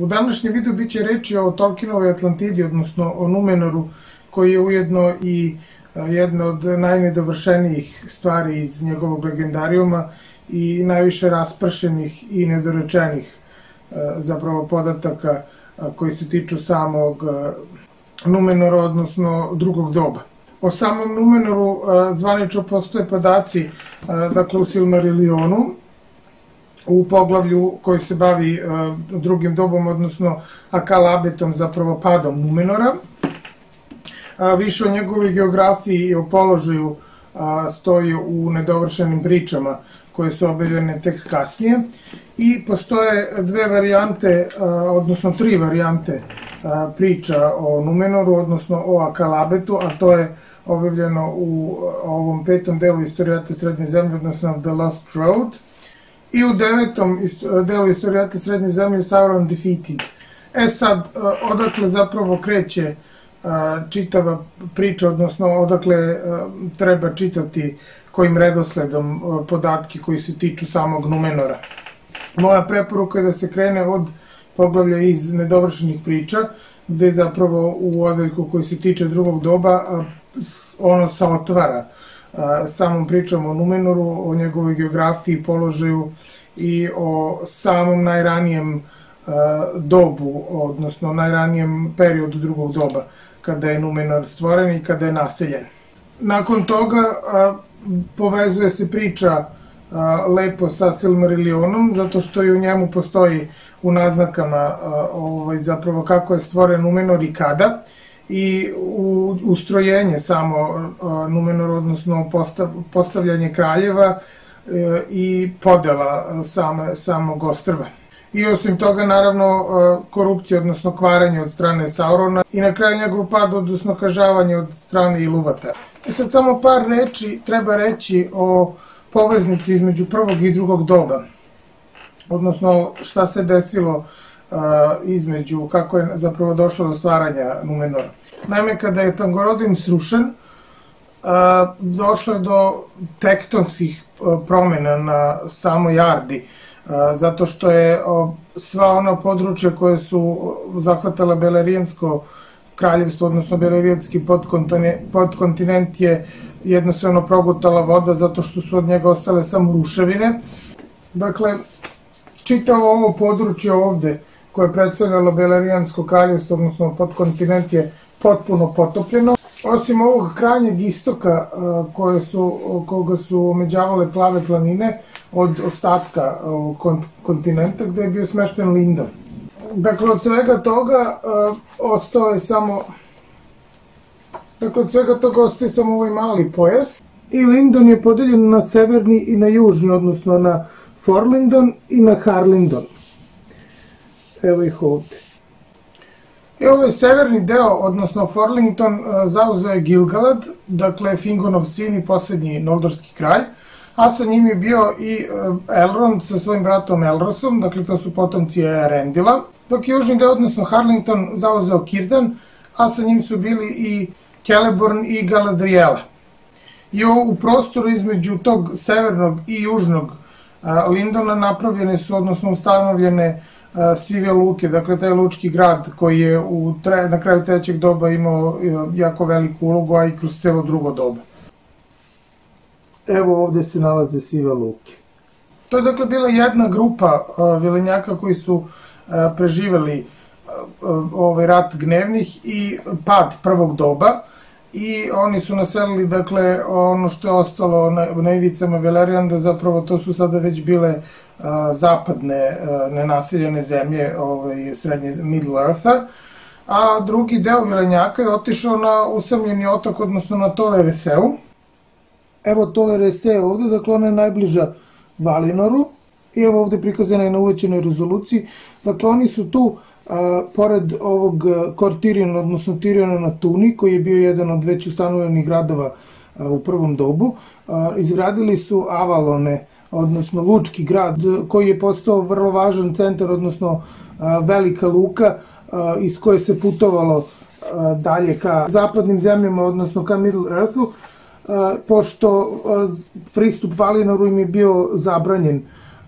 U današnjem videu bit će reči o Tolkienovoj Atlantidi, odnosno o Numenoru, koji je ujedno i jedna od najnedovršenijih stvari iz njegovog legendarijuma i najviše raspršenih i nedorečenih zapravo podataka koji se tiču samog Numenora, odnosno drugog doba. O samom Numenoru zvanično postoje podaci, dakle u Silmarillionu, u poglavlju koji se bavi drugim dobom, odnosno Akal-abetom, zapravo padom Numenora. Više o njegovoj geografiji i o položaju stoji u nedovršenim pričama koje su objavljene tek kasnije. I postoje dve varijante, odnosno tri varijante priča o Numenoru, odnosno o Akal-abetu, a to je objavljeno u ovom petom delu Istorijata Srednje zemlje, odnosno The Lost Road, i u devetom delu Istorijata Srednje zemlje Sauron Defeated. Sad, odakle zapravo kreće čitava priča, odnosno odakle treba čitati kojim redosledom podatke koji se tiču samog Numenora. Moja preporuka je da se krene od poglavlja iz nedovršenih priča, gde zapravo u odeljku koji se tiče drugog doba ono se otvara samom pričom o Numenoru, o njegovoj geografiji, položaju i o samom najranijem dobu, odnosno najranijem periodu drugog doba, kada je Numenor stvoren i kada je naseljen. Nakon toga povezuje se priča lepo sa Silmarillionom, zato što i u njemu postoji u naznakama zapravo kako je stvoren Numenor i kada, i ustrojenje samo Numenora, odnosno postavljanje kraljeva i podela samog ostrva. I osim toga, naravno, korupcija, odnosno kvarenje od strane Saurona i na kraju njegov pad, odnosno kažavanje od strane Ilúvatar. Sad samo par reči treba reći o poveznici između prvog i drugog doba, odnosno šta se desilo između, kako je zapravo došlo do stvaranja Numenora. Naime, kada je Tangorodin srušen, došlo je do tektonskih promjena na samoj Ardi, zato što je sva ona područja koje su zahvatala Belerijansko kraljevstvo, odnosno Belerijanski podkontinent, je jednostavno progutala voda zato što su od njega ostale samo ruševine. Dakle, čitavo ovo područje ovde koje je predstavljalo Belerijansko kraljevstvo, odnosno podkontinent, je potpuno potopljeno. Osim ovog krajnjeg istoka koga su omeđavale plave planine od ostatka kontinenta, gde je bio smešten Lindon. Dakle, od svega toga ostaje samo ovaj mali pojas. I Lindon je podeljen na severni i na južni, odnosno na Forlindon i na Harlindon. Evo ih ovde. I ovaj severni deo, odnosno Forlington, zauzeo je Gil-galad, dakle Fingonov sin i poslednji noldorski kralj, a sa njim je bio i Elrond sa svojim bratom Elrosom, dakle to su potomci Eärendila, dok je južni deo, odnosno Harlington, zauzeo Círdan, a sa njim su bili i Celeborn i Galadriela. I u prostoru između tog severnog i južnog Lindona napravljene su, odnosno ustanovljene Sive luke, dakle taj lučki grad koji je na kraju trećeg doba imao jako veliku ulogu, a i kroz celo drugo doba. Evo ovde se nalaze Sive luke. To je dakle bila jedna grupa vilenjaka koji su preživeli ovaj rat gnevnih i pad prvog doba, i oni su naselili, dakle, ono što je ostalo na ivicama Belerionda, zapravo to su sada već bile zapadne nenaseljene zemlje srednje Middle Eartha, a drugi deo vilenjaka je otišao na usamljeni otok, odnosno na Toleresseu. Evo Toleresse ovde, dakle ona je najbliža Valinoru, i evo ovde prikazana je na uvećenoj rezoluciji. Dakle, oni su tu pored ovog Kor Tiriona, odnosno Tiriona na Tuni, koji je bio jedan od već ustanovljenih gradova u prvom dobu, izgradili su Avalone, odnosno lučki grad, koji je postao vrlo važan centar, odnosno velika luka iz koje se putovalo dalje ka zapadnim zemljama, odnosno ka Middle Earthu, pošto pristup Valinoru im je bio zabranjen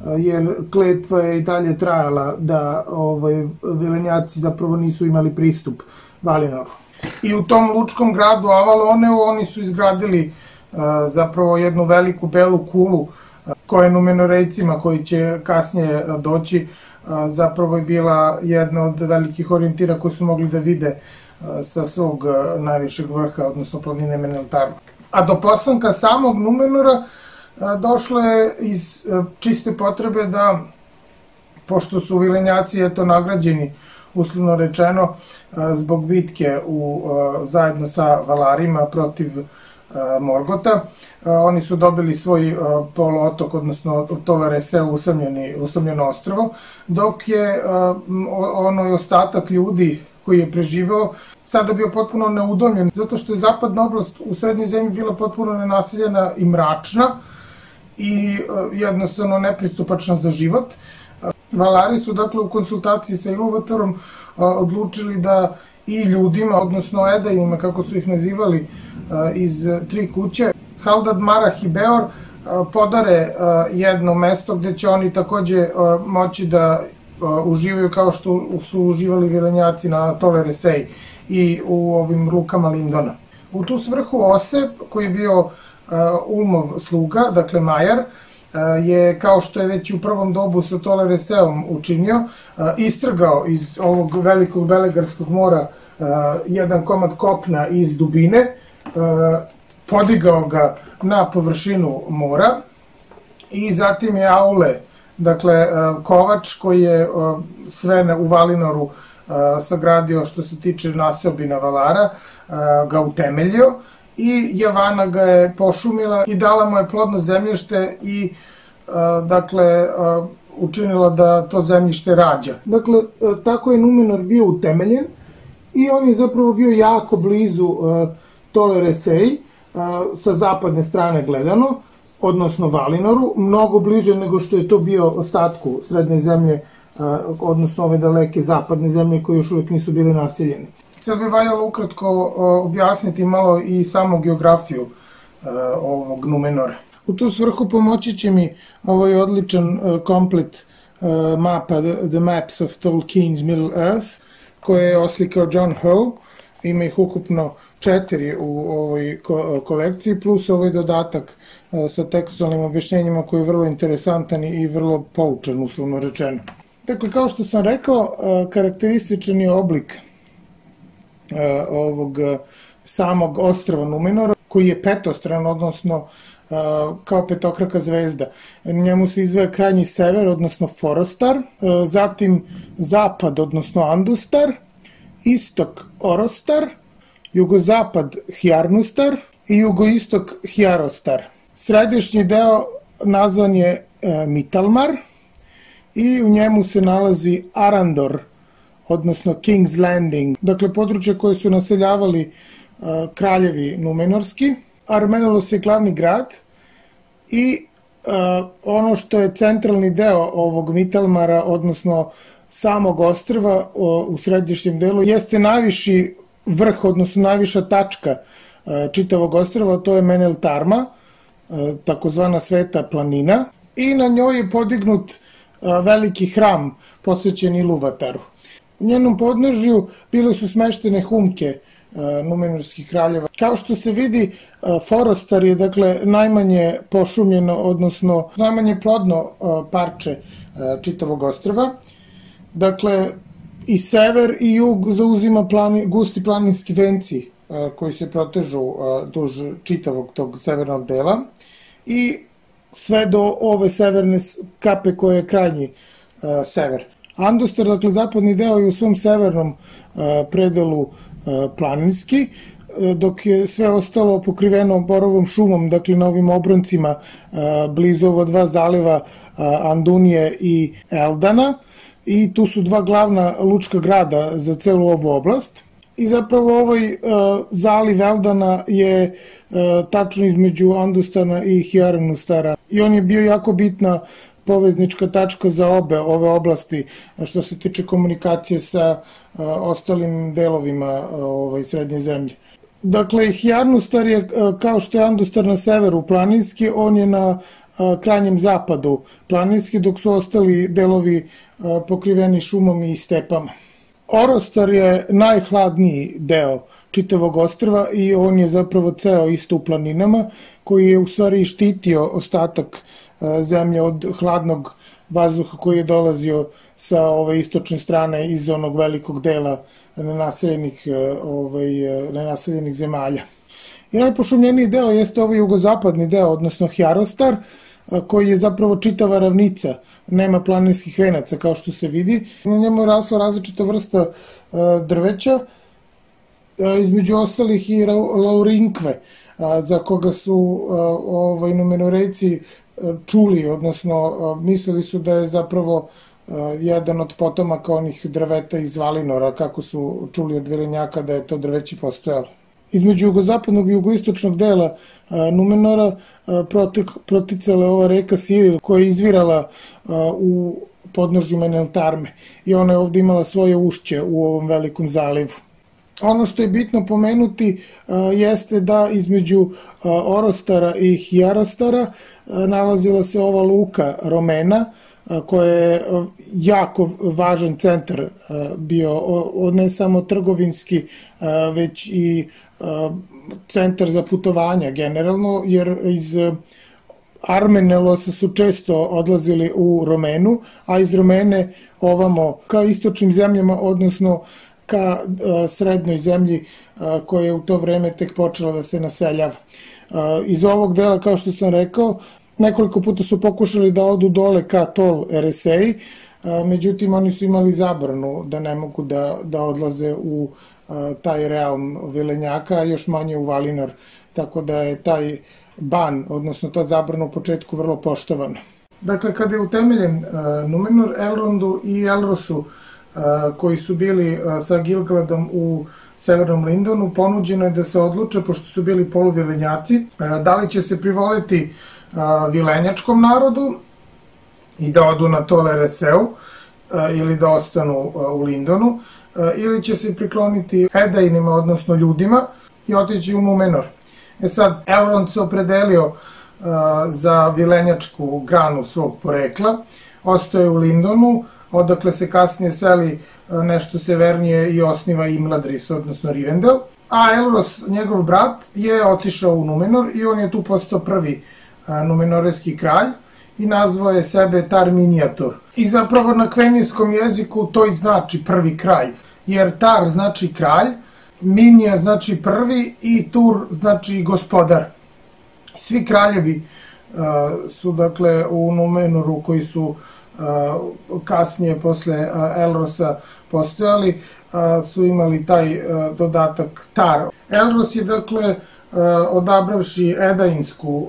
jer kletva je i dalje trajala da Vilenjaci zapravo nisu imali pristup Valinoru. I u tom lučkom gradu Avaloneu oni su izgradili zapravo jednu veliku belu kulu koja je Numenorejcima koji će kasnije doći zapravo je bila jedna od velikih orijentira koji su mogli da vide sa svog najvišeg vrha, odnosno planine Meneltarma. A do postanka samog Numenora došlo je iz čiste potrebe da, pošto su Vilenjaci nagrađeni, uslovno rečeno, zbog bitke zajedno sa Valarima protiv Morgota, oni su dobili svoj poluotok, odnosno Tolereseu, usamljeno ostrvo, dok je onaj ostatak ljudi koji je preživeo sada bio potpuno neudomljen, zato što je zapadna oblast u srednjoj zemlji bila potpuno nenaseljena i mračna i jednostavno nepristupačna za život. Valari su dakle u konsultaciji sa Iluvatarom odlučili da i ljudima, odnosno Edajnima, kako su ih nazivali iz tri kuće, Haldad, Marah i Beor, podare jedno mesto gde će oni takođe moći da uživaju kao što su uživali Vilenjaci na Toleresei i u ovim lukama Lindona. U tu svrhu Osep, koji je bio Ulmov sluga, dakle Majar, je, kao što je već u prvom dobu sa Tolereseom učinio, istrgao iz ovog velikog Belegarskog mora jedan komad kopna iz dubine, podigao ga na površinu mora i zatim je Aule, dakle kovač koji je sve u Valinoru sagradio što se tiče naseobina Valara, ga utemeljio i Javana ga je pošumila i dala mu je plodno zemljište i dakle učinila da to zemljište rađa. Dakle, tako je Numenor bio utemeljen i on je zapravo bio jako blizu Toleresei, sa zapadne strane gledano, odnosno Valinoru, mnogo bliže nego što je to bio ostatku srednje zemlje, odnosno ove daleke zapadne zemlje koje još uvijek nisu bili naseljeni. Sad bi valjalo ukratko objasniti malo i samu geografiju ovog Numenora. U tu svrhu pomoći će mi ovaj odličan komplet mapa The Maps of Tolkien's Middle Earth, koje je oslikao John Howe. Ima ih ukupno 4 u ovoj kolekciji, plus ovaj dodatak sa tekstualnim objašnjenjima koji je vrlo interesantan i vrlo poučan, uslovno rečeno. Dakle, kao što sam rekao, karakterističan je oblik ovog samog ostrva Numenora, koji je petostran, odnosno kao petokraka zvezda. Njemu se izdvaja krajnji sever, odnosno Forostar, zatim zapad, odnosno Andustar, istok Orostar, jugozapad Hjarnustar i jugoistok Hjarostar. Središnji deo nazvan je Mitalmar i u njemu se nalazi Arandor, odnosno King's Landing, dakle područje koje su naseljavali kraljevi Numenorski. Armenelos je glavni grad i ono što je centralni deo ovog Mitalmara, odnosno samog ostrva u središnjem delu, jeste najviši vrh, odnosno najviša tačka čitavog ostrva, to je Meneltarma, takozvana Sveta planina, i na njoj je podignut veliki hram posvećen Iluvataru. U njenom podnožju bile su smeštene humke numenorskih kraljeva. Kao što se vidi, Forostar je dakle najmanje pošumljeno, odnosno najmanje plodno parče čitavog ostrva. Dakle, i sever i jug zauzima gusti planinski venci koji se protežu duž čitavog tog severnog dela i sve do ove severne kape koje je krajnji sever. Andustar, dakle zapadni deo, je u svom severnom predelu planinski, dok je sve ostalo pokriveno borovom šumom, dakle na ovim obroncima blizu ovo dva zaliva Andunije i Eldana, i tu su dva glavna lučka grada za celu ovu oblast. I zapravo ovaj zaliv Eldana je tačno između Andustana i Hjarnustara i on je bio jako bitna poveznička tačka za obe ove oblasti što se tiče komunikacije sa ostalim delovima srednje zemlje. Dakle, Hjarnustar je, kao što je Andustar na severu planinski, on je na krajnjem zapadu planinski, dok su ostali delovi pokriveni šumom i stepama. Orostar je najhladniji deo čitavog ostrva i on je zapravo ceo isto u planinama, koji je u stvari štitio ostatak zemlje od hladnog vazduha koji je dolazio sa ove istočne strane iz onog velikog dela nenaseljenih zemalja. I najpošumljeniji deo jeste ovaj jugozapadni deo, odnosno Hjarostar, koji je zapravo čitava ravnica, nema planinskih venaca kao što se vidi. Na njemu je rasla različita vrsta drveća, između ostalih i laurinkve, za koga su Numenorejci čuli, odnosno mislili su da je zapravo jedan od potomaka onih drveta iz Valinora, kako su čuli od Velenjaka da je to drveće postojalo. Između jugozapadnog i jugoistočnog dela Numenora proticala je ova reka Siril, koja je izvirala u podnožju Meneltarme i ona je ovde imala svoje ušće u ovom velikom zalivu. Ono što je bitno pomenuti jeste da između Orostara i Hjarostara nalazila se ova luka Romena, koja je jako važan centar bio, ne samo trgovinski, već i centar za putovanja generalno, jer iz Armenelosa su često odlazili u Romenu, a iz Romene ovamo ka istočnim zemljama, odnosno ka srednjoj zemlji koja je u to vreme tek počela da se naseljava. Iz ovog dela, kao što sam rekao, nekoliko puta su pokušali da odu dole ka Tol Eresej, međutim oni su imali zabranu da ne mogu da odlaze u taj realm Velenjaka, a još manje u Valinor, tako da je taj ban, odnosno ta zabrana u početku vrlo poštovana. Dakle, kada je utemeljen Numenor, Elrondu i Elrosu, koji su bili sa Gilgaladom u severnom Lindonu, ponuđeno je da se odluče, pošto su bili poluvilenjaci, da li će se privoliti vilenjačkom narodu i da odu na Tol Ereseu ili da ostanu u Lindonu, ili će se prikloniti Edainima, odnosno ljudima, i otići u Numenor. Sad, Elrond se opredelio za vilenjačku granu svog porekla, ostao je u Lindonu, odakle se kasnije seli nešto severnije i osniva Imladris, odnosno Rivendell. A Elros, njegov brat, je otišao u Numenor i on je tu postao prvi numenorejski kralj i nazvao je sebe Tar Miniatur. I zapravo na kvenijskom jeziku to i znači prvi kralj, jer Tar znači kralj, Minija znači prvi i Tur znači gospodar. Svi kraljevi su dakle u Numenoru koji su kasnije posle Elrosa postojali, su imali taj dodatak Tar. Elros je dakle odabravši edainsku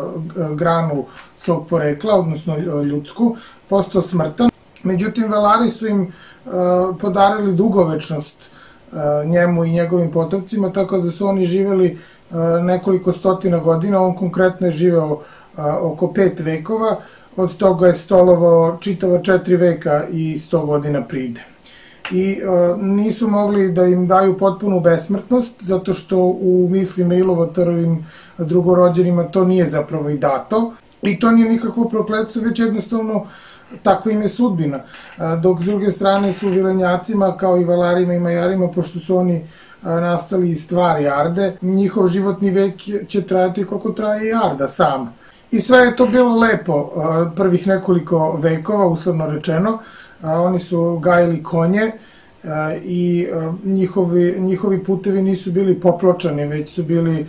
granu svog porekla, odnosno ljudsku, postao smrtan. Međutim, Velari su im podarili dugovečnost njemu i njegovim potomcima, tako da su oni živeli nekoliko stotina godina. On konkretno je živeo oko 5 vekova, od toga je stolovao čitava 4 veka i 100 godina pride. I nisu mogli da im daju potpunu besmrtnost, zato što u mislima Ilovotarovim drugorođenima to nije zapravo i dato. I to nije nikakvo prokletstvo, već jednostavno tako im je sudbina. Dok s druge strane su vilenjacima, kao i Valarima i Majarima, pošto su oni nastali iz stvari Arde, njihov životni vek će trajati koliko traje i Arda sama. I sve je to bilo lepo prvih nekoliko vekova, uslovno rečeno. Oni su gajili konje i njihovi putevi nisu bili popločani, već su bili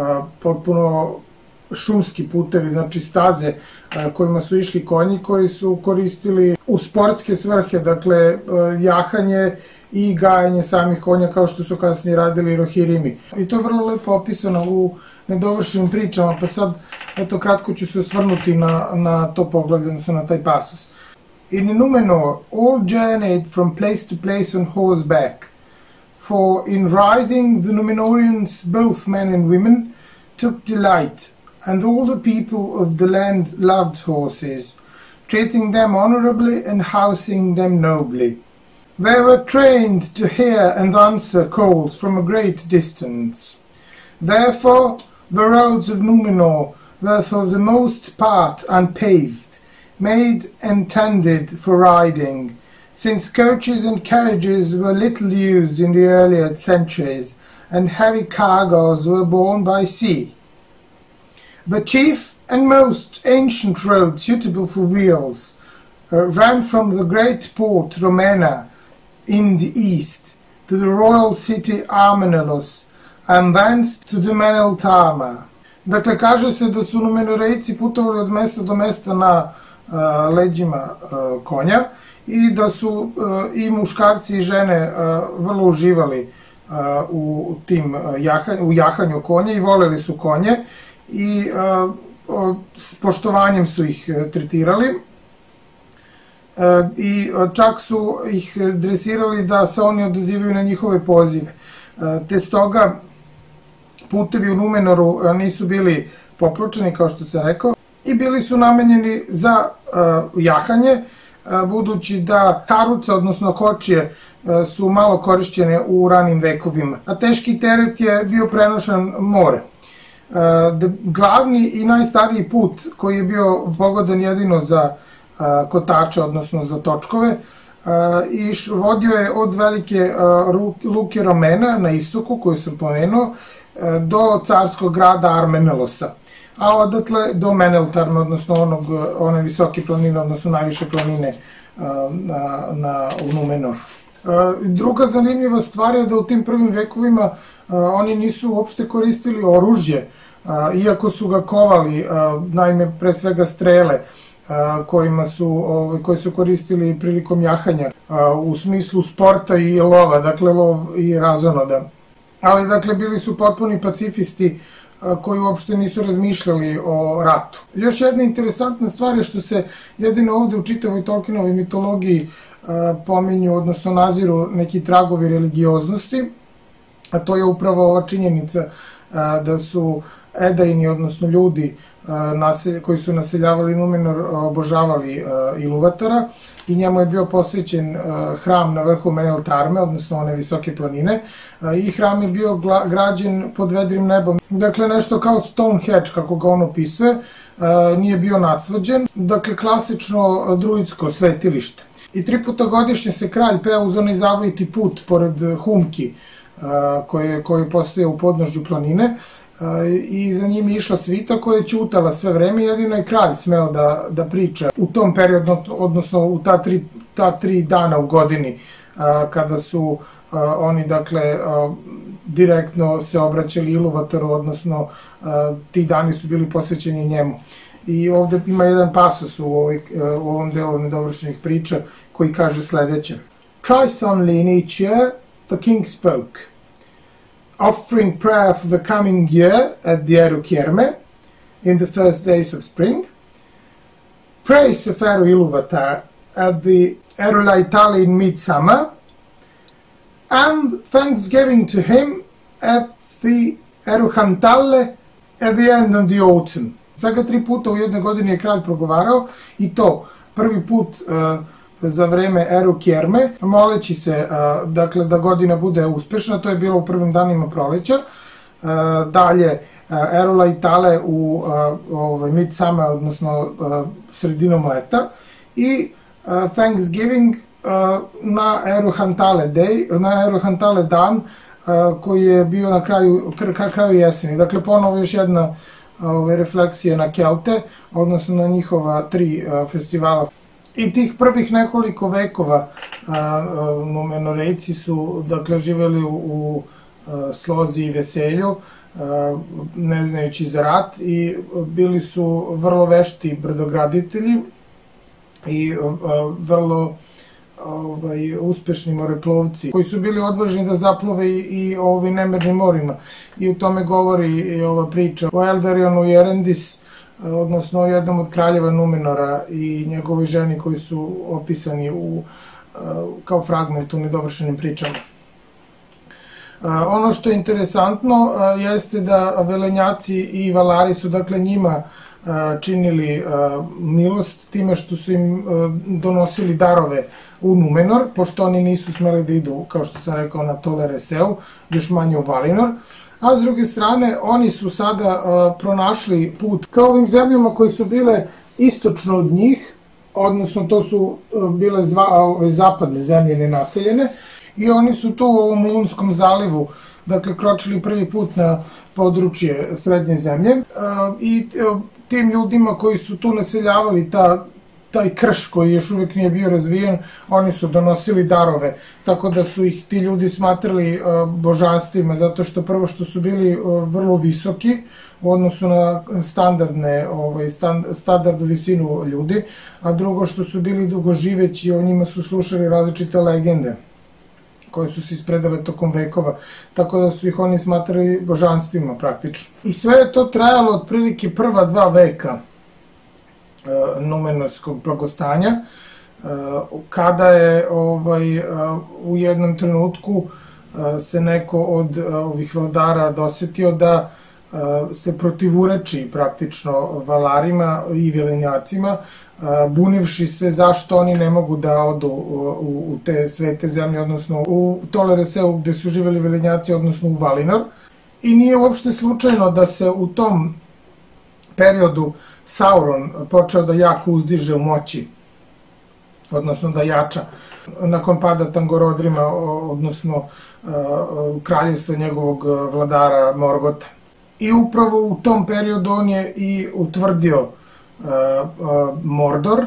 potpuno šumski putevi, znači staze kojima su išli konji, koji su koristili u sportske svrhe, dakle jahanje i gajanje samih konja, kao što su kasnije radili Rohirimi. I to je vrlo lepo opisano u nedovršenim pričama, pa sad, eto, kratko ću se osvrnuti na to poglavlje, odnosno na taj pasus. In Numenor, all journeyed from place to place on horseback, for in riding the Numenorians, both men and women, took delight, and all the people of the land loved horses, treating them honorably and housing them nobly. They were trained to hear and answer calls from a great distance. Therefore, the roads of Numenor were for the most part unpaved, made and tended for riding, since coaches and carriages were little used in the earlier centuries, and heavy cargoes were borne by sea. The chief and most ancient road suitable for wheels ran from the great port Romena in the east to the royal city Armenelus, and thence to the Meneltama. Dakle, kaže se da su Numenorejci putovali od mesta do mesta na leđima konja i da su i muškarci i žene vrlo uživali u jahanju konja i voleli su konje i s poštovanjem su ih tretirali i čak su ih dresirali da se oni odazivaju na njihove pozive. Te stoga putevi u Numenoru nisu bili popločeni, kao što sam rekao, i bili su namenjeni za jahanje, budući da karuce, odnosno kočije, su malo korišćene u ranim vekovima, a teški teret je bio prenošen more. Glavni i najstariji put koji je bio pogodan jedino za kotače, odnosno za točkove, i vodio je od velike luke Romena na istoku, koju sam pomenuo, do carskog grada Armenelosa, a odatle do Meneltarma, odnosno one visoke planine, odnosno najviše planine u Numenoru. Druga zanimljiva stvar je da u tim prvim vekovima oni nisu uopšte koristili oružje, iako su ga kovali, naime pre svega strele, koje su koristili prilikom jahanja u smislu sporta i lova, dakle lov i razonoda. Ali dakle bili su potpuni pacifisti koji uopšte nisu razmišljali o ratu. Još jedna interesantna stvar je što se jedino ovde u čitavoj Tolkienovoj mitologiji pominju, odnosno naziru neki tragovi religioznosti, a to je upravo ova činjenica da su Edaini, odnosno ljudi koji su naseljavali Numenor, obožavali Iluvatara i njemu je bio posvećen hram na vrhu Meneltarme, odnosno one visoke planine, i hram je bio građen pod vedrim nebom. Dakle, nešto kao Stonehenge, kako ga on opisuje, nije bio nacvađen, dakle klasično druidsko svetilište. I 3 puta godišnje se kralj peo uz onaj zavojiti put pored Humki, koji postoje u podnožju planine, i za njim je išla svita koja je ćutala sve vreme, jedino je kralj smeo da priča u tom periodu, odnosno u ta 3 dana u godini, kada su oni, dakle, direktno se obraćali Iluvataru, odnosno ti dani su bili posvećeni njemu. I ovde ima jedan pasus u ovom delu nedovršenih priča koji kaže sledeće. Twice only in each year the king spoke, offering prayer for the coming year at the Erukierme in the first days of spring, praise of Eru Iluvatar at the Erulaitali in midsummer, and thanksgiving to him at the Eruhantalle at the end of the autumn. Svega 3 puta u jednoj godini je kralj progovarao, i to prvi put za vreme Erukierme, moleći se, dakle, da godina bude uspešna, to je bilo u prvim danima proleća, dalje Erulaitale u midsummer, odnosno sredinom leta, i Thanksgiving na Eruhantale dan, koji je bio na kraju jeseni. Dakle, ponovo još jedna refleksija na Kelte, odnosno na njihova 3 festivala. I tih prvih nekoliko vekova Numenorejci su, dakle, živeli u slozi i veselju, ne znajući za rat, i bili su vrlo vešti brodograditelji i vrlo uspešni moreplovci koji su bili odvažni da zaplove i nemernim morima. I u tome govori i ova priča o Eldarionu i Erendis, odnosno o jednom od kraljeva Numenora i njegovoj ženi, koji su opisani kao fragment u nedovršenim pričama. Ono što je interesantno jeste da Velenjaci i Valari su, dakle, njima činili milost time što su im donosili darove u Numenor, pošto oni nisu smeli da idu, kao što sam rekao, na Tolereseu, još manje u Valinor. A s druge strane, oni su sada pronašli put ka ovim zemljama koje su bile istočno od njih, odnosno to su bile zapadne zemlje nenaseljene, i oni su tu u ovom Lunskom zalivu, dakle, kročili prvi put na područje Srednje zemlje, i tim ljudima koji su tu naseljavali taj krš koji još uvek nije bio razvijen, oni su donosili darove, tako da su ih ti ljudi smatrali božanstvima, zato što prvo što su bili vrlo visoki u odnosu na standardnu visinu ljudi, a drugo što su bili dugoživeći, o njima su slušali različite legende koje su se ispredale tokom vekova, tako da su ih oni smatrali božanstvima praktično. I sve je to trajalo otprilike prva 2 veka numenorskog blagostanja, kada je u jednom trenutku se neko od ovih vladara dosetio da se protivureči praktično Valarima i Vilenjacima, bunivši se zašto oni ne mogu da odu u te svete zemlje, odnosno u Tolereseu gde su živeli Vilenjaci, odnosno u Valinor. I nije uopšte slučajno da se u tom periodu Sauron počeo da jako uzdiže u moći, odnosno da jača, nakon pada Tangorodrima, odnosno kraljevstva njegovog vladara Morgota. I upravo u tom periodu on je i utvrdio Mordor.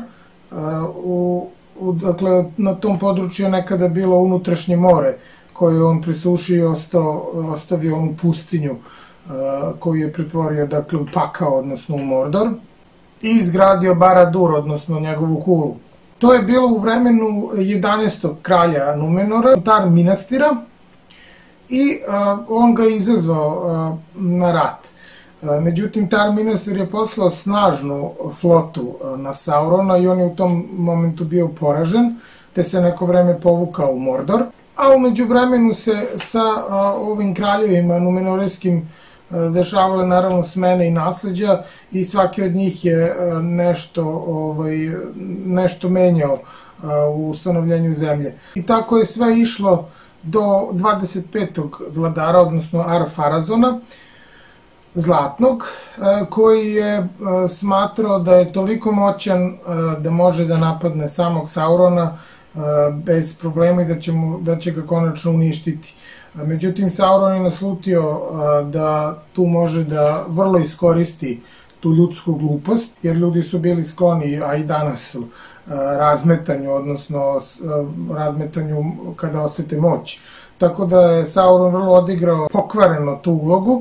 Dakle, na tom području je nekada bilo unutrašnje more koje on presušio i ostavio onu pustinju koju je pretvorio, dakle, u pakao, odnosno u Mordor, i izgradio Baradur, odnosno njegovu kulu. To je bilo u vremenu 11. kralja Numenora, Tar Minastira, i on ga je izazvao na rat. Međutim, Tar Minastir je poslao snažnu flotu na Saurona i on je u tom momentu bio poražen, te se neko vreme povukao u Mordor. A umeđu vremenu se sa ovim kraljevima numenoreskim dešavale naravno smene i nasleđa i svaki od njih je nešto menjao u ustanovljenju zemlje. I tako je sve išlo do 25. vladara, odnosno Ar-Pharazona, Zlatnog, koji je smatrao da je toliko moćan da može da napadne samog Saurona bez problema i da će ga konačno uništiti. Međutim, Sauron je naslutio da tu može da vrlo iskoristi tu ljudsku glupost, jer ljudi su bili skloni, a i danas su, razmetanju, odnosno razmetanju kada osete moć. Tako da je Sauron vrlo odigrao pokvareno tu ulogu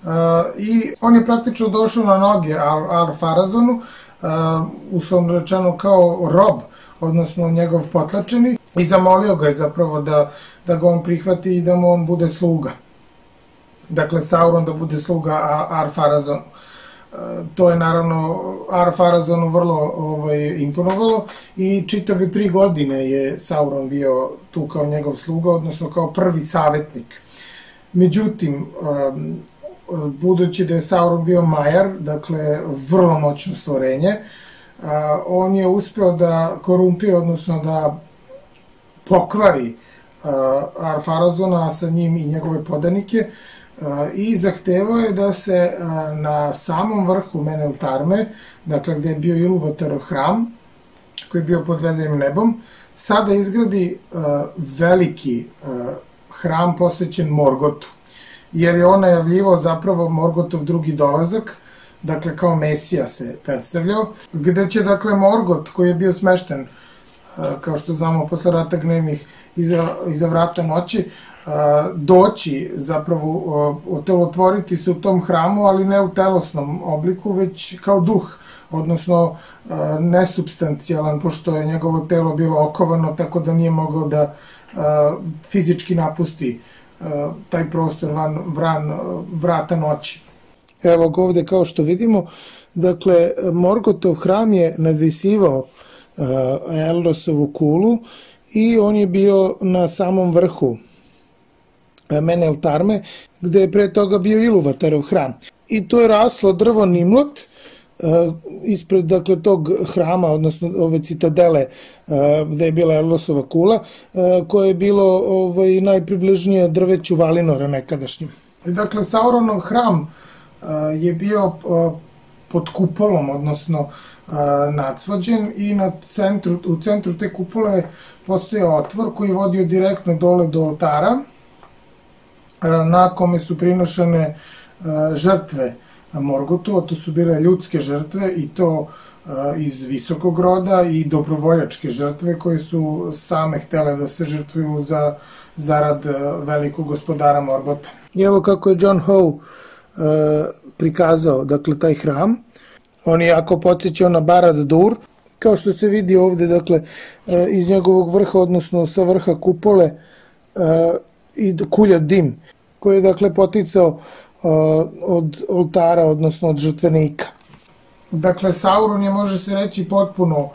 i on je praktično došao na noge Ar-Pharazonu, uslovno rečeno kao rob, odnosno njegov potlačeni, i zamolio ga je zapravo da ga on prihvati i da mu on bude sluga. Dakle, Sauron da bude sluga Ar-Pharazonu. To je naravno Ar-Pharazonu vrlo imponovalo i čitave 3 godine je Sauron bio tu kao njegov sluga, odnosno kao prvi savjetnik. Međutim, budući da je Sauron bio majar, dakle vrlo moćno stvorenje, on je uspeo da korumpira, odnosno da pokvari Ar-Pharazona, a sa njim i njegove podanike, i zahtevao je da se na samom vrhu Meneltarme, dakle gde je bio Iluvatarov hram, koji je bio pod vedenim nebom, sada izgradi veliki hram posvećen Morgotu, jer je on najavljivao zapravo Morgotov drugi dolazak, dakle kao Mesija se predstavljao, gde će, dakle, Morgot, koji je bio smešten, kao što znamo, posle rata gnevnih iza vrata noći, doći, zapravo otelotvoriti se u tom hramu, ali ne u telosnom obliku, već kao duh, odnosno nesubstancijalan, pošto je njegovo telo bilo okovano, tako da nije mogao da fizički napusti taj prostor van vrata noći. Evo ga ovde, kao što vidimo, dakle, Morgotov hram je nadvisivao Elrosovu kulu i on je bio na samom vrhu Meneltarme, gde je pre toga bio Iluvatarov hram. I tu je raslo drvo Nimlot, ispred dakle tog hrama, odnosno ove citadele gde je bila Erlosova kula, koje je bilo najpribližnije drveću Valinora nekadašnjim. Dakle, Sauronov hram je bio pod kupolom, odnosno nadsvađen, i u centru te kupole postoje otvor koji je vodio direktno dole do oltara, na kome su prinošene žrtve Morgotu, a to su bile ljudske žrtve, i to iz visokog roda, i dobrovoljačke žrtve koje su same htele da se žrtvuju zarad velikog gospodara Morgota. I evo kako je John Howe prikazao, dakle, taj hram. On je jako podsjećao na Barad-dûr, kao što se vidi ovde, dakle, iz njegovog vrha, odnosno sa vrha kupole, i kulja dim, koji je, dakle, poticao od oltara, odnosno od žrtvenika. Dakle, Sauron je, može se reći, potpuno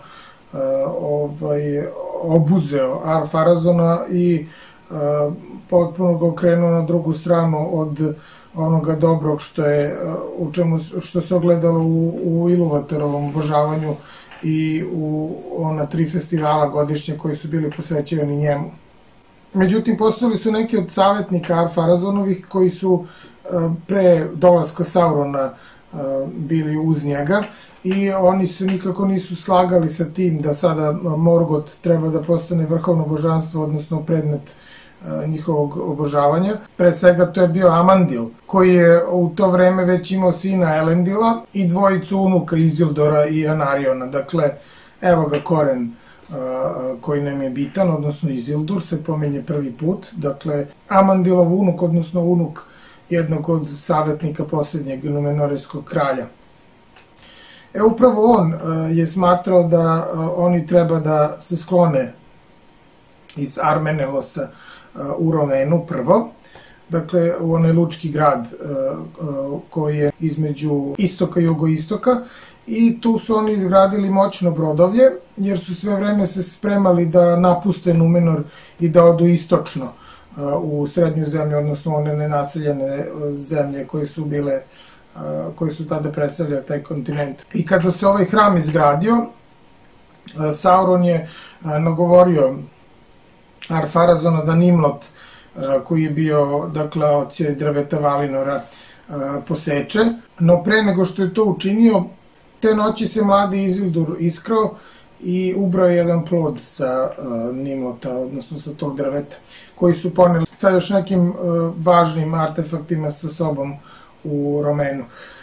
obuzeo Ar-Pharazona i potpuno ga okrenuo na drugu stranu od onoga dobrog što se ogledalo u Iluvatarovom obožavanju i u ona 3 festivala godišnje koji su bili posvećivani njemu. Međutim, postojali su neki od savjetnika Ar-Pharazonovih koji su pre dolaska Saurona bili uz njega, i oni se nikako nisu slagali sa tim da sada Morgoth treba da postane vrhovno božanstvo, odnosno predmet njihovog obožavanja. Pre svega to je bio Amandil, koji je u to vreme već imao sina Elendila i dvojicu unuka Isildora i Anariona. Dakle, evo ga koren koji nam je bitan, odnosno Isildur se pomenje prvi put. Dakle, Amandilov unuk, odnosno unuk jednog od savjetnika posljednjeg Númenorejskog kralja. Upravo on je smatrao da oni treba da se sklone iz Armenelosa u Romenu prvo, dakle u onaj lučki grad koji je između istoka i jugoistoka, i tu su oni izgradili moćno brodovlje, jer su sve vreme se spremali da napuste Númenor i da odu istočno u srednju zemlju, odnosno one nenaseljene zemlje koje su tada predstavljale taj kontinent. I kada se ovaj hram izgradio, Sauron je nagovorio Ar-Pharazona da Nimlot, koji je bio, dakle, odsjaj drveta Valinora, poseče. No pre nego što je to učinio, te noći se mladi Isildur iskrao i ubrao jedan plod sa Nimlota, odnosno sa tog drveta, koji su poneli sa još nekim važnim artefaktima sa sobom u Romenu.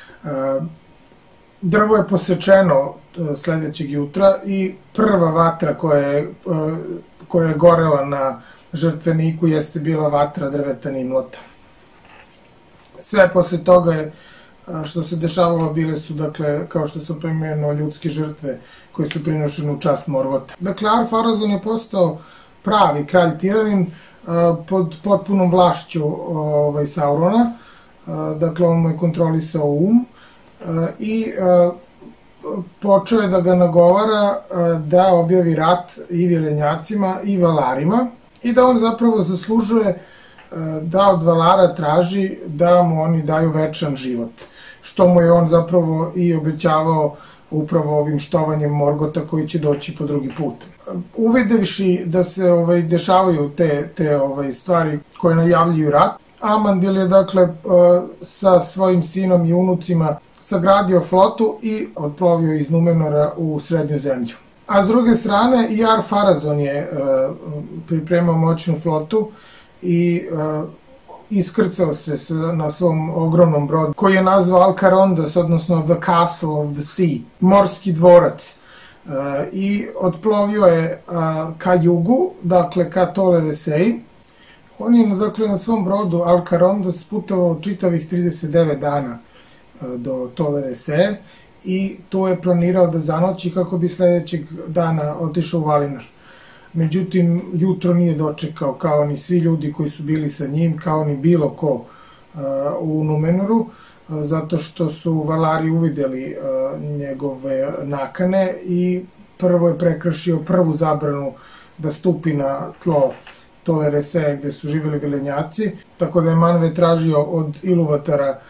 Drvo je posečeno sledećeg jutra i prva vatra koja je gorela na žrtveniku jeste bila vatra drveta Nimlota. Sve posle toga što se dešavalo bile su, dakle, kao što sam pomenuo, ljudske žrtve koje su prinošene u čast Morgota. Dakle, Ar-Pharazon je postao pravi kralj tiranin pod potpunom vlašću Saurona. Dakle, on mu je kontrolisao i počeo je da ga nagovara da objavi rat i Vilenjacima i Valarima, i da on zapravo zaslužuje da od Valara traži da mu oni daju večan život, što mu je on zapravo i obećavao upravo ovim štovanjem Morgota koji će doći po drugi put. Uvidevši da se dešavaju te stvari koje najavljuju rat, Amandil je, dakle, sa svojim sinom i unucima sagradio flotu i odplovio iz Númenora u srednju zemlju. A s druge strane, i Ar-Pharazon je pripremao moćnu flotu i iskrcao se na svom ogromnom brodu, koji je nazvao Alcarondas, odnosno The Castle of the Sea, morski dvorac, i odplovio je ka jugu, dakle ka Toleresei. On je, dakle, na svom brodu Alcarondas putovao čitavih 39 dana do Toleresee i tu je planirao da zanoći kako bi sledećeg dana otišao u Valinor. Međutim, jutro nije dočekao, kao ni svi ljudi koji su bili sa njim, kao ni bilo ko u Númenoru, zato što su Valari uvideli njegove nakane i prvo je prekršio prvu zabranu da stupi na tlo Toleresee gde su živjeli Vilenjaci, tako da je Manve tražio od Iluvatara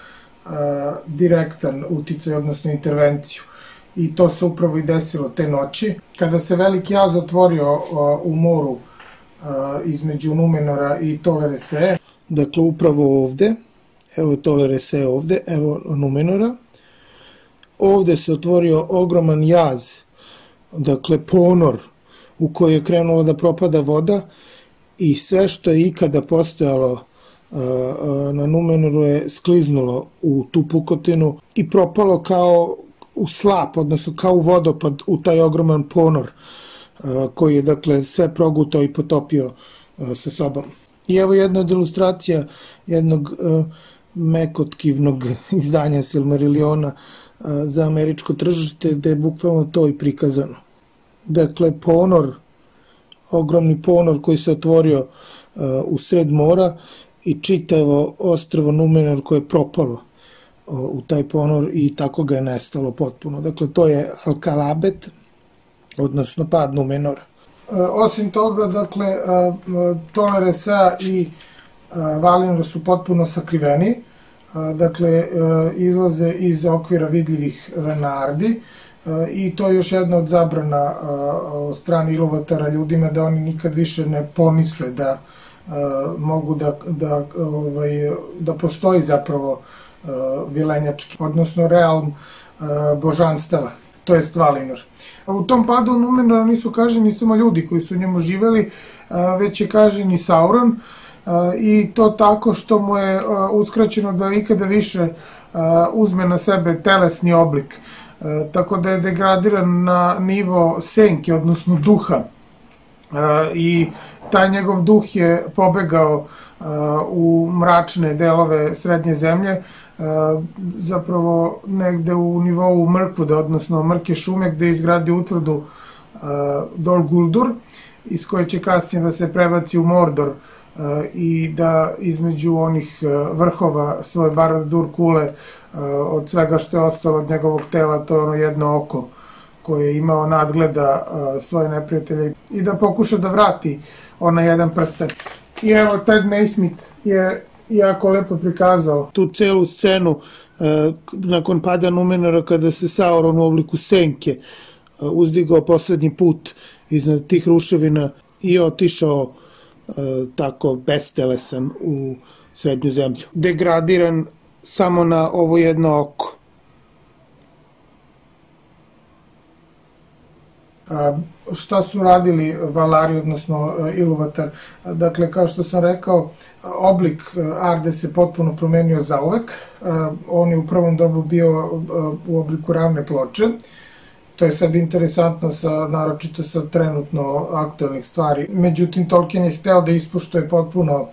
direktan uticaj, odnosno intervenciju. I to se upravo i desilo te noći. Kada se veliki jaz otvorio u moru između Numenora i Tolerese, dakle upravo ovde, evo Tolerese ovde, evo Numenora, ovde se otvorio ogroman jaz, dakle ponor u koji je krenulo da propada voda i sve što je ikada postojalo na Numenoru je skliznulo u tu pukotinu i propalo kao u slap, odnosno kao u vodopad u taj ogroman ponor koji je dakle sve progutao i potopio sa sobom. I evo jedna od ilustracija jednog mekotkivnog izdanja Silmarilliona za američko tržište, gde je bukvalno to i prikazano. Dakle, ponor, ogromni ponor koji se otvorio u sred mora i čitavo ostrvo Numenor koje je propalo u taj ponor i tako ga je nestalo potpuno. Dakle, to je Alkalabet, odnosno pad Numenora. Osim toga, dakle, Toleresa i Valinor su potpuno sakriveni, dakle, izlaze iz okvira vidljivih nardi i to je još jedna od zabrana od strane ilovatara ljudima da oni nikad više ne pomisle da mogu da postoji zapravo vilenjački, odnosno realm božanstava, to jest Valinor. U tom padu Numenora nisu kažnjeni samo ljudi koji su u njemu živeli, već je kažnjen i Sauron, i to tako što mu je uskraćeno da ikada više uzme na sebe telesni oblik, tako da je degradiran na nivo senke, odnosno duha, i taj njegov duh je pobegao u mračne delove srednje zemlje, zapravo negde u nivou Mirkwooda, odnosno Mrke šume, gde je izgradio utvrdu Dol Guldur, iz koje će kasnije da se prebaci u Mordor i da između onih vrhova svoje Barad-dûr kule, od svega što je ostalo od njegovog tela, to je ono jedno oko koje je imao nadgleda svoje neprijatelje i da pokuša da vrati onaj jedan prsten. I evo, Ted Naismith je jako lepo prikazao tu celu scenu nakon pada Numenora, kada se Sauron u obliku senke uzdigao poslednji put iznad tih ruševina i otišao tako bestelesan u srednju zemlju. Degradiran samo na ovo jedno oko. Šta su radili Valari, odnosno Iluvatar? Dakle, kao što sam rekao, oblik Arde se potpuno promenio zauvek. On je u prvom dobu bio u obliku ravne ploče. To je sad interesantno, naročito sa trenutno aktualnih stvari. Međutim, Tolkien je hteo da ispoštuje potpuno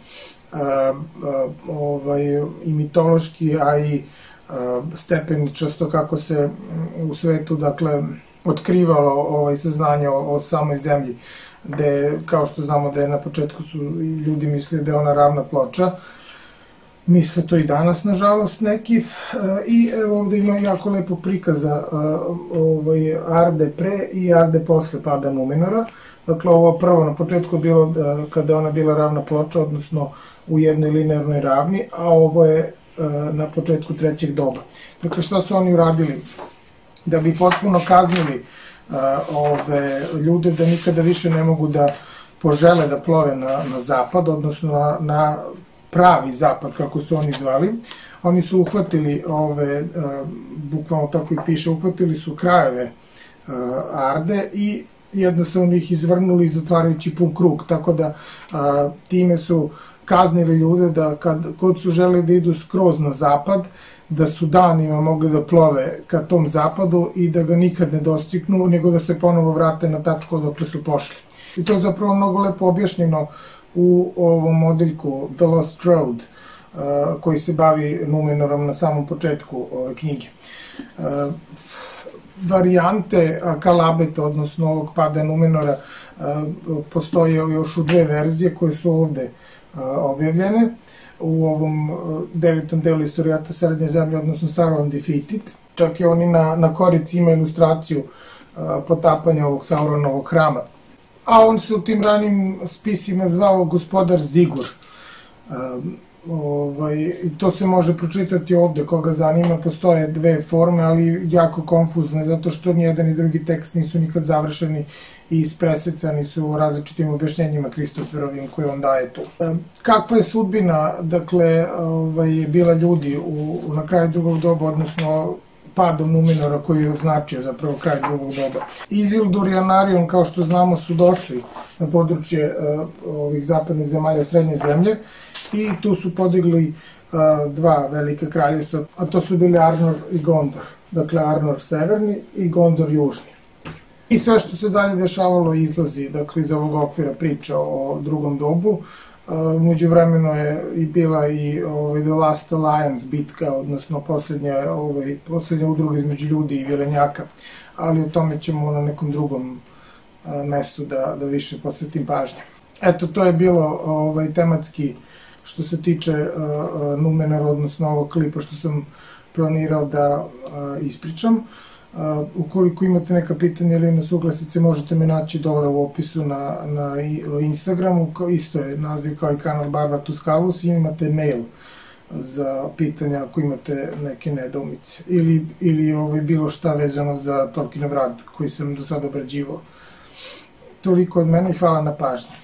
i mitološki, a i stepeničasto kako se u svetu, dakle, otkrivalo saznanje o samoj zemlji, gde, kao što znamo da je na početku su ljudi mislili da je ona ravna ploča, misle to i danas, nažalost, neki, i evo ovde ima jako lepo prikaza Arde pre i Arde posle pada Numenora. Dakle, ovo prvo na početku je bilo kada je ona bila ravna ploča, odnosno u jednoj linearnoj ravni, a ovo je na početku trećeg doba. Dakle, šta su oni uradili? Da bi potpuno kaznili ove ljude da nikada više ne mogu da požele da plove na zapad, odnosno na pravi zapad, kako su oni zvali. Oni su uhvatili bukvalno tako i piše, uhvatili su krajeve Arde i jednostavno ih izvrnuli zatvarajući pun krug, tako da time su kaznili ljude da kod su želi da idu skroz na zapad, da su danima mogli da plove ka tom zapadu i da ga nikad ne dostignu, nego da se ponovo vrate na tačku odakle su pošli. I to je zapravo mnogo lepo objašnjeno u ovom odeljku The Lost Road, koji se bavi Numenorom na samom početku ove knjige. Varijante Akalabeta, odnosno ovog pada Numenora, postoje još u dve verzije koje su ovde objavljene. U ovom 9. delu Istorijata Srednje zemlje, odnosno Sauron Defeated. Čak i oni na korici ima ilustraciju potapanja ovog Sauronovog hrama. A on se u tim ranim spisima zvao gospodar Zigur. I to se može pročitati ovde, koga zanima, postoje dve forme, ali jako konfuzne, zato što nijedan i drugi tekst nisu nikad završeni i ispresecani su u različitim objašnjenjima Kristoferovim koje on daje tu. Kakva je sudbina, dakle, je bila ljudi na kraju drugog doba, odnosno padom Numenora koji je označio zapravo kraj drugog doba. Isildur i Anarion, kao što znamo, su došli na područje ovih zapadnih zemalja Srednje zemlje i tu su podigli dva velika kraljevstva, a to su bili Arnor i Gondor. Dakle, Arnor severni i Gondor južni. I sve što se dalje dešavalo izlazi, dakle, iz ovog okvira priča o drugom dobu. Među vremenu je i bila i The Last Alliance bitka, odnosno poslednja udruga između ljudi i Vjelenjaka, ali o tome ćemo na nekom drugom mestu da više posvetim pažnje. Eto, to je bilo tematski što se tiče Numenora, odnosno ovog klipa što sam planirao da ispričam. Ukoliko imate neka pitanja ili nesuglasice, možete me naći dole u opisu na Instagramu, isto je naziv kao i kanal Barbar Tuskalus, i imate mail za pitanja ako imate neke nedoumice ili bilo šta vezano za Tolkienov rad koji sam do sada obrađivao. Toliko od mene i hvala na pažnji.